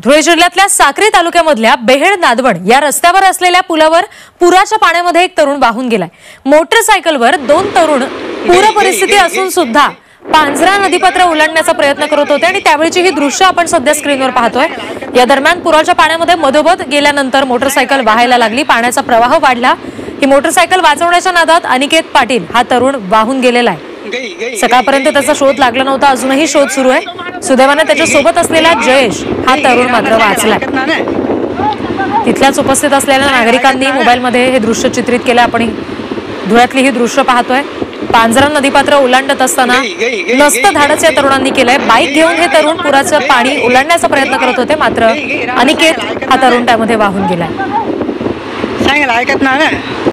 धुळे जिल्ह्यातल्या साक्री तालुक्यामधल्या बेहेड नादवण या रस्त्यावर असलेल्या पुलावर पुराच्या पाण्यामध्ये एक तरुण वाहून गेलाय। मोटरसायकलवर दोन तरुण पूर परिस्थिती असून सुद्धा पांझरा नदीपात्र ओलांडण्याचा प्रयत्न करत होते आणि त्यावेळची ही दृश्य आपण सध्या स्क्रीनवर पाहतोय। या दरम्यान पुराच्या पाण्यामध्ये मधोमध गेल्यानंतर मोटरसायकल वाहायला लागली, पाण्याचा प्रवाह वाढला। ही मोटरसायकल वाचवण्याच्या नादात अनिकेत पाटील हा तरुण वाहून गेलेला आहे। सकाळपर्यंत त्याचा शोध लागला नव्हता, अजूनही शोध सुरू आहे। सुदैवाने त्याच्या सोबत असलेला जयेश हा तरुण मात्र वाचलाय। तिथल्याच उपस्थित असलेल्या नागरिकांनी मोबाईलमध्ये हे दृश्य चित्रित केलं। आपण धुळ्यातली ही दृश्य पाहतोय। पांझरा नदीपात्र ओलांडत असताना नसतं धाडस या तरुणांनी केलंय। बाईक घेऊन हे तरुण पुराचं पाणी ओलांडण्याचा प्रयत्न करत होते, मात्र अनिकेत हा तरुण त्यामध्ये वाहून गेलाय।